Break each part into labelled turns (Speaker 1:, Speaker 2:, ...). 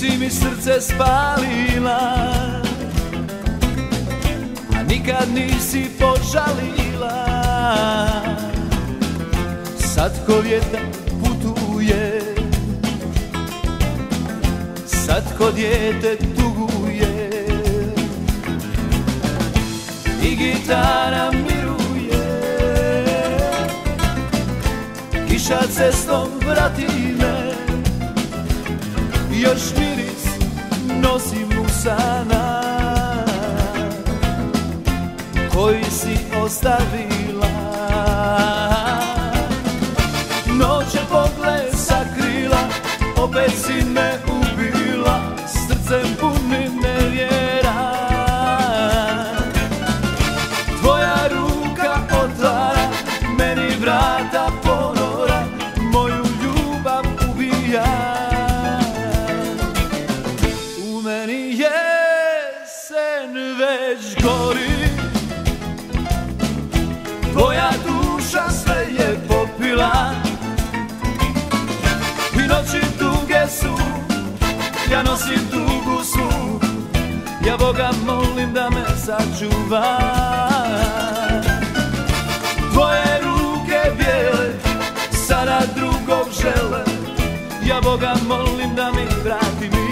Speaker 1: si mi srce spalila, a nikad nisi požalila. Sad ko vjetar putuje, sad ko dijete tuguje, i gitara miruje. Kiša cestom vrati me, još miris nosim usana koji si ostavila. Noć je pogled sakrila, opet si me ubila, srcem punim nevjera. Tvoja ruka otvara meni vrata ponora, moju ljubav ubija. U meni jesen već gori, tvoja duša sve je popila. I noći duge su, ja nosim tugu svu, ja Boga molim da me sačuva. Tvoje ruke bijele sada drugog žele, ja Boga molim da mi vrati mir.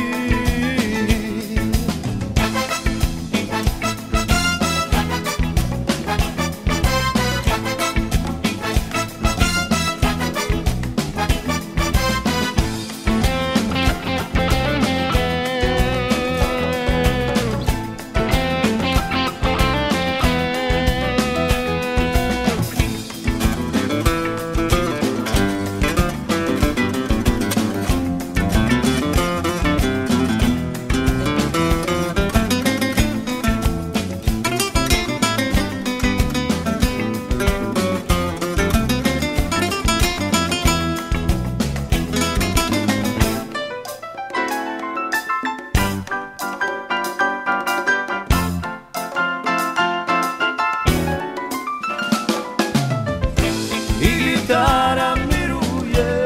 Speaker 1: Gitara miruje,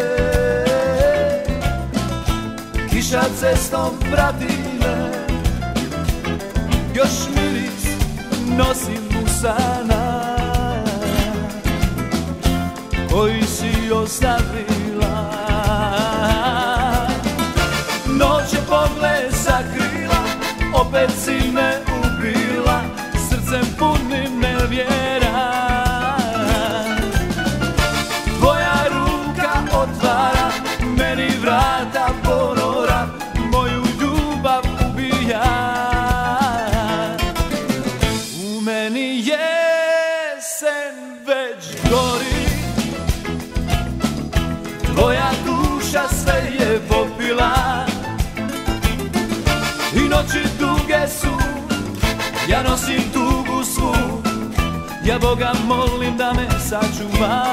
Speaker 1: kiša cestom prati me, još miris nosim usana koji si ostavila. Noć je pogled sakrila, opet si me ubila, srcem punim nevjera. Otvara meni vrata ponora, moju ljubav ubija. U meni jesen već gori, tvoja duša sve je popila. I noći duge su, ja nosim tugu svu, ja Boga molim da me sačuva.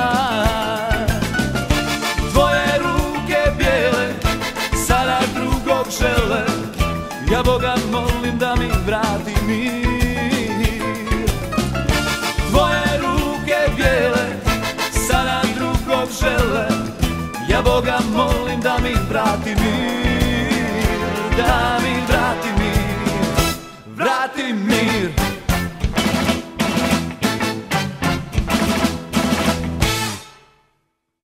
Speaker 1: Žele, ja Boga molim da mi vrati mir. Tvoje ruke bijele sada drugog žele, ja Boga molim da mi vrati mir, da mi